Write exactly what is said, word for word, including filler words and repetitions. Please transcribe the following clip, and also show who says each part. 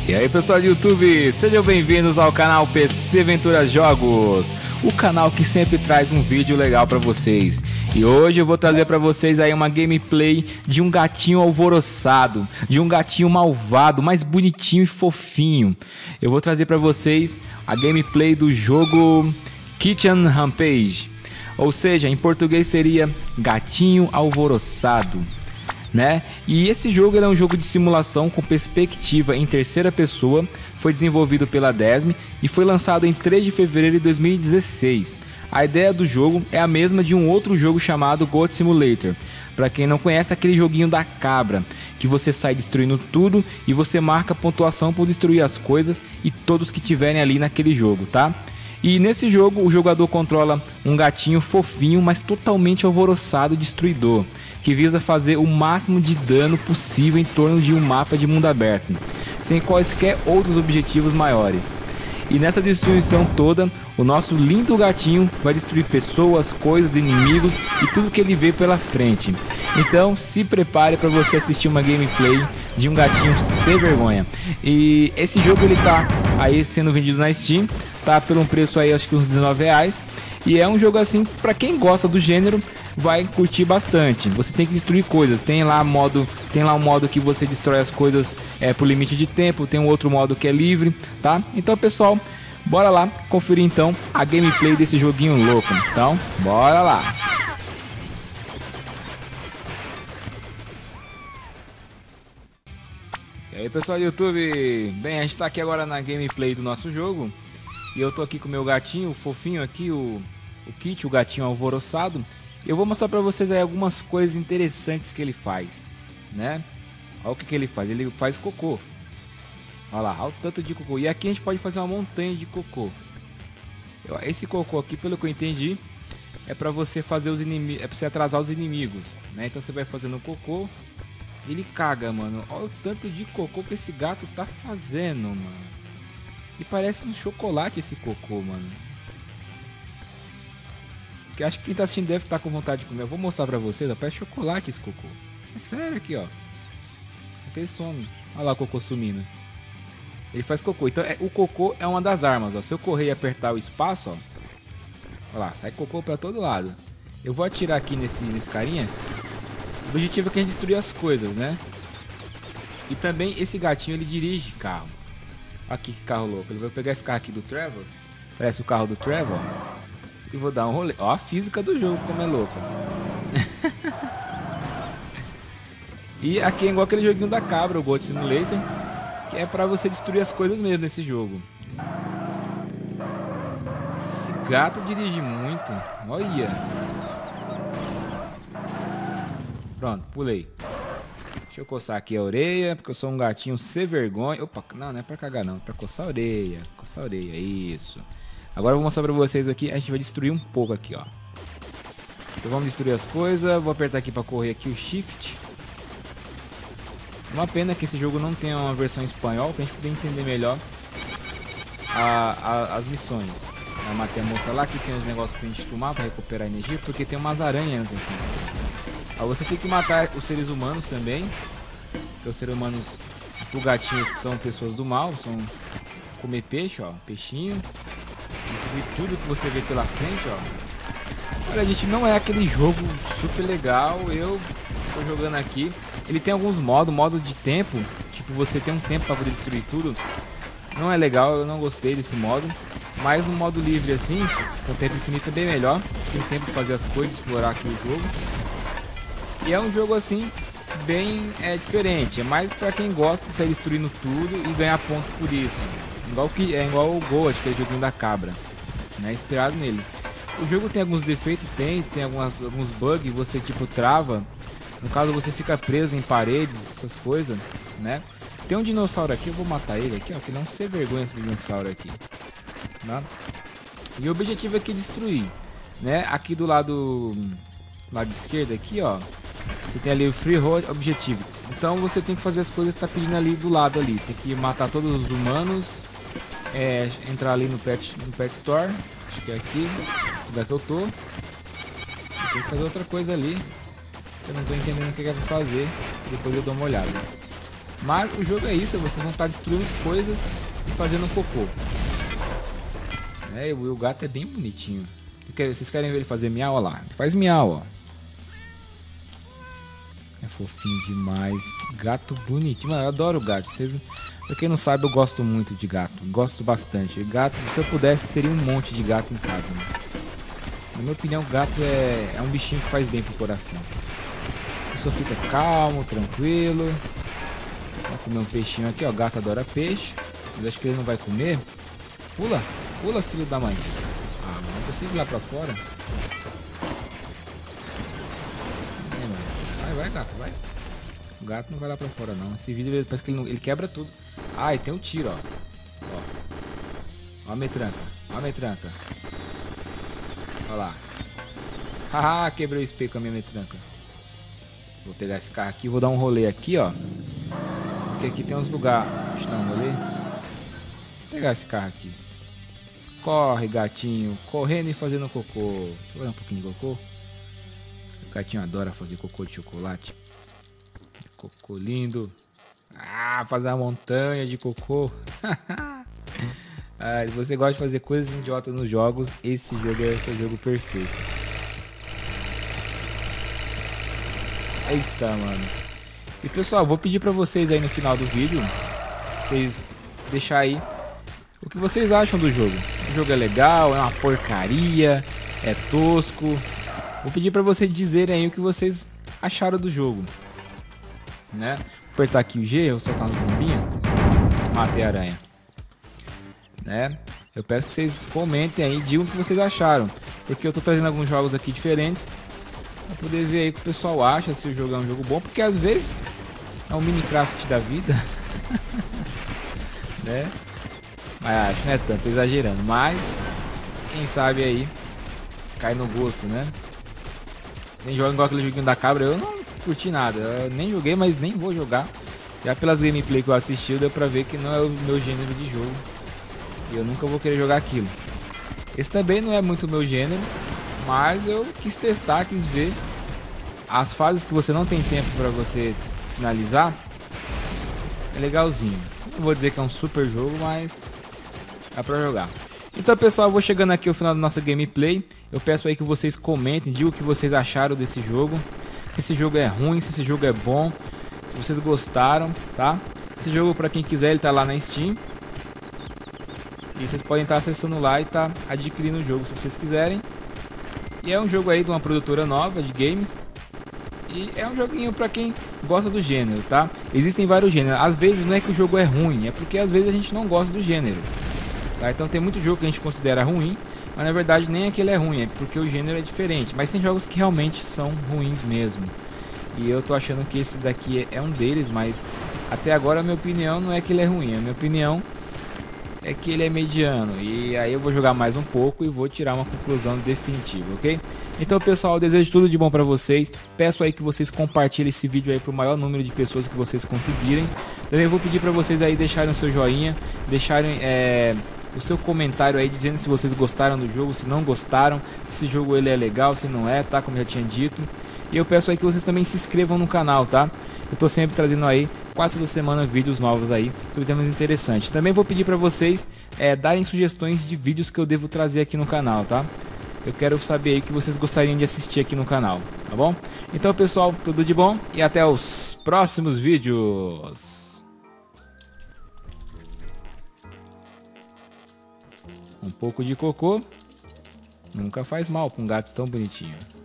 Speaker 1: E aí pessoal do YouTube, sejam bem-vindos ao canal P C Ventura Jogos, o canal que sempre traz um vídeo legal pra vocês. E hoje eu vou trazer pra vocês aí uma gameplay de um gatinho alvoroçado, de um gatinho malvado, mais bonitinho e fofinho. Eu vou trazer pra vocês a gameplay do jogo Kitten Rampage, ou seja, em português seria Gatinho Alvoroçado, né? E esse jogo é um jogo de simulação com perspectiva em terceira pessoa, foi desenvolvido pela Desme e foi lançado em três de fevereiro de dois mil e dezesseis. A ideia do jogo é a mesma de um outro jogo chamado Goat Simulator. Para quem não conhece, aquele joguinho da cabra, que você sai destruindo tudo e você marca pontuação por destruir as coisas e todos que tiverem ali naquele jogo, tá? E nesse jogo o jogador controla um gatinho fofinho, mas totalmente alvoroçado e destruidor, que visa fazer o máximo de dano possível em torno de um mapa de mundo aberto, sem quaisquer outros objetivos maiores. E nessa destruição toda, o nosso lindo gatinho vai destruir pessoas, coisas, inimigos e tudo que ele vê pela frente. Então se prepare para você assistir uma gameplay de um gatinho sem vergonha. E esse jogo ele tá aí sendo vendido na Steam, tá por um preço aí acho que uns dezenove reais. E é um jogo assim, para quem gosta do gênero, vai curtir bastante. Você tem que destruir coisas, tem lá modo, tem lá um modo que você destrói as coisas é, por limite de tempo, tem um outro modo que é livre, tá? Então pessoal, bora lá conferir então a gameplay desse joguinho louco. Então, bora lá! E aí pessoal do YouTube, bem, a gente tá aqui agora na gameplay do nosso jogo. E eu tô aqui com o meu gatinho, o fofinho aqui, o, o Kit, o gatinho alvoroçado. Eu vou mostrar pra vocês aí algumas coisas interessantes que ele faz, né? Olha o que, que ele faz, ele faz cocô. Olha lá, olha o tanto de cocô. E aqui a gente pode fazer uma montanha de cocô. Esse cocô aqui, pelo que eu entendi, é pra você fazer os inimigos, é pra você atrasar os inimigos, né? Então você vai fazendo cocô, ele caga, mano. Olha o tanto de cocô que esse gato tá fazendo, mano. E parece um chocolate esse cocô, mano. Que acho que quem tá assistindo deve estar com vontade de comer. Eu vou mostrar pra vocês, ó. Parece chocolate esse cocô. É sério aqui, ó. Aqui ele some. Olha lá o cocô sumindo. Ele faz cocô. Então é, o cocô é uma das armas, ó. Se eu correr e apertar o espaço, ó. Olha lá, sai cocô pra todo lado. Eu vou atirar aqui nesse, nesse carinha. O objetivo é que a gente destruir as coisas, né? E também esse gatinho, ele dirige carro. Aqui que carro louco. Ele vai pegar esse carro aqui do Trevor. Parece o carro do Trevor. E vou dar um rolê. Ó a física do jogo, como é louca. E aqui é igual aquele joguinho da cabra, o Goat Simulator, que é pra você destruir as coisas mesmo nesse jogo. Esse gato dirige muito. Olha. Pronto, pulei. Deixa eu coçar aqui a orelha, porque eu sou um gatinho sem vergonha. Opa, não, não é pra cagar não, é pra coçar a orelha. Coçar a orelha, isso. Agora eu vou mostrar pra vocês aqui, a gente vai destruir um pouco aqui, ó. Então vamos destruir as coisas, vou apertar aqui pra correr aqui o Shift. Uma pena que esse jogo não tenha uma versão em espanhol, pra gente poder entender melhor a, a, as missões. Eu matei a moça lá, que tem os negócios pra gente tomar, pra recuperar energia, porque tem umas aranhas aqui. Aí você tem que matar os seres humanos também, porque os seres humanos, o gatinho, são pessoas do mal, são comer peixe, ó, peixinho. Destruir tudo que você vê pela frente, ó. Olha, gente, não é aquele jogo super legal. Eu tô jogando aqui. Ele tem alguns modos, modo de tempo. Tipo, você tem um tempo pra poder destruir tudo. Não é legal, eu não gostei desse modo. Mas no modo livre assim, com tempo infinito é bem melhor. Tem tempo pra fazer as coisas, explorar aqui o jogo. E é um jogo assim, bem é, diferente. É mais pra quem gosta de sair destruindo tudo e ganhar ponto por isso. Igual que, é igual o Goat, que é o joguinho da cabra, né? Inspirado nele. O jogo tem alguns defeitos, tem, tem algumas, alguns bugs, você tipo trava. No caso você fica preso em paredes, essas coisas, né? Tem um dinossauro aqui, eu vou matar ele aqui, ó, que não se vergonha esse dinossauro aqui, né? E o objetivo aqui é destruir, né? Aqui do lado, lado esquerdo aqui, ó, você tem ali o Free Road Objectives. Então você tem que fazer as coisas que tá pedindo ali do lado ali. Tem que matar todos os humanos. É, entrar ali no Pet, no Pet Store. Acho que é aqui. Lugar que eu tô. Tem que fazer outra coisa ali. Eu não tô entendendo o que é pra fazer. Depois eu dou uma olhada. Mas o jogo é isso, vocês vão estar destruindo coisas e fazendo cocô. É, o, o gato é bem bonitinho. Vocês querem ver ele fazer miau? Olha lá, ele faz miau, ó. É fofinho demais. Gato bonitinho. Mano, eu adoro gato. Vocês, pra quem não sabe, eu gosto muito de gato. Gosto bastante. Gato, se eu pudesse, eu teria um monte de gato em casa, né? Na minha opinião, o gato é, é um bichinho que faz bem pro coração. A pessoa fica calmo, tranquilo. Vai comer um peixinho aqui, ó. O gato adora peixe. Mas acho que ele não vai comer. Pula, pula, filho da mãe. Ah, não consigo ir lá pra fora. Vai, vai, gato, vai. O gato não vai lá pra fora, não. Esse vídeo parece que ele, não, ele quebra tudo. Ah, e tem um tiro, ó. Ó, ó a metranca. Ó a metranca. Olha lá. Haha, quebrei o espelho com a minha metranca. Vou pegar esse carro aqui, vou dar um rolê aqui, ó. Porque aqui tem uns lugares. Deixa eu dar um rolê. Vou pegar esse carro aqui. Corre, gatinho. Correndo e fazendo cocô. Deixa eu fazer um pouquinho de cocô. O gatinho adora fazer cocô de chocolate. Cocô lindo. Ah, fazer uma montanha de cocô. Ah, se você gosta de fazer coisas idiotas nos jogos, esse jogo é o seu jogo perfeito. Eita, mano. E pessoal, vou pedir pra vocês aí no final do vídeo, vocês deixar aí o que vocês acham do jogo. O jogo é legal, é uma porcaria, é tosco. Vou pedir pra vocês dizerem aí o que vocês acharam do jogo, né? Vou apertar aqui o G, vou soltar umas bombinhas. Matei a aranha, né? Eu peço que vocês comentem aí, digam o que vocês acharam, porque eu tô trazendo alguns jogos aqui diferentes pra poder ver aí o que o pessoal acha, se o jogo é um jogo bom, porque às vezes é um Minecraft da vida. Né? Mas acho, não é tanto, tô exagerando, mas quem sabe aí cai no gosto, né? Tem jogo igual aquele joguinho da cabra, eu não curti nada, eu nem joguei, mas nem vou jogar. Já pelas gameplay que eu assisti, deu pra ver que não é o meu gênero de jogo. E eu nunca vou querer jogar aquilo. Esse também não é muito o meu gênero, mas eu quis testar, quis ver. As fases que você não tem tempo pra você finalizar, é legalzinho. Não vou dizer que é um super jogo, mas dá pra jogar. Então pessoal, eu vou chegando aqui ao final da nossa gameplay. Eu peço aí que vocês comentem, digam o que vocês acharam desse jogo. Se esse jogo é ruim, se esse jogo é bom, se vocês gostaram, tá? Esse jogo, pra quem quiser, ele tá lá na Steam. E vocês podem estar acessando lá e estar adquirindo o jogo se vocês quiserem. E é um jogo aí de uma produtora nova de games. E é um joguinho pra quem gosta do gênero, tá? Existem vários gêneros. Às vezes não é que o jogo é ruim, é porque às vezes a gente não gosta do gênero, tá? Então tem muito jogo que a gente considera ruim, mas na verdade nem aquele é ruim, é porque o gênero é diferente. Mas tem jogos que realmente são ruins mesmo. E eu tô achando que esse daqui é um deles, mas até agora a minha opinião não é que ele é ruim. A minha opinião é que ele é mediano. E aí eu vou jogar mais um pouco e vou tirar uma conclusão definitiva, ok? Então pessoal, eu desejo tudo de bom pra vocês. Peço aí que vocês compartilhem esse vídeo aí pro maior número de pessoas que vocês conseguirem. Também vou pedir pra vocês aí deixarem o seu joinha, deixarem é, o seu comentário aí dizendo se vocês gostaram do jogo, se não gostaram, se esse jogo ele é legal, se não é, tá? Como eu já tinha dito. E eu peço aí que vocês também se inscrevam no canal, tá? Eu tô sempre trazendo aí, quase toda semana, vídeos novos aí sobre temas interessantes. Também vou pedir pra vocês é, darem sugestões de vídeos que eu devo trazer aqui no canal, tá? Eu quero saber aí o que vocês gostariam de assistir aqui no canal, tá bom? Então pessoal, tudo de bom e até os próximos vídeos. Um pouco de cocô nunca faz mal pra um gato tão bonitinho.